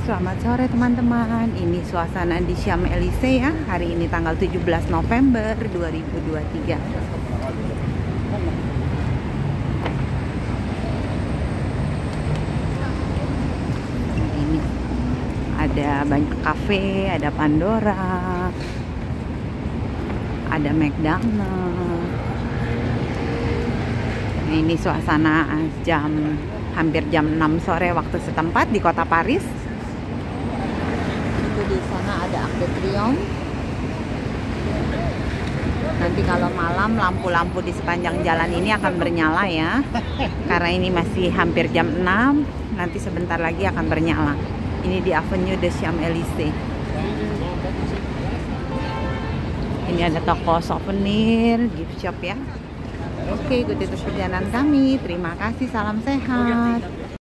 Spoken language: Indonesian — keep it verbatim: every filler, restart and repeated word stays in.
Selamat sore teman-teman. Ini suasana di Champs-Élysées ya. Hari ini tanggal tujuh belas November dua ribu dua puluh tiga. Ini ada banyak kafe, ada Pandora, ada McDonald. Ini suasana jam hampir jam enam sore waktu setempat di kota Paris. Itu di sana ada Arc de Triomphe. Nanti kalau malam lampu-lampu di sepanjang jalan ini akan bernyala ya. Karena ini masih hampir jam enam, nanti sebentar lagi akan bernyala. Ini di Avenue de Champs-Élysées. Ini ada toko souvenir, gift shop ya. Oke, ikuti terus perjalanan kami. Terima kasih, salam sehat.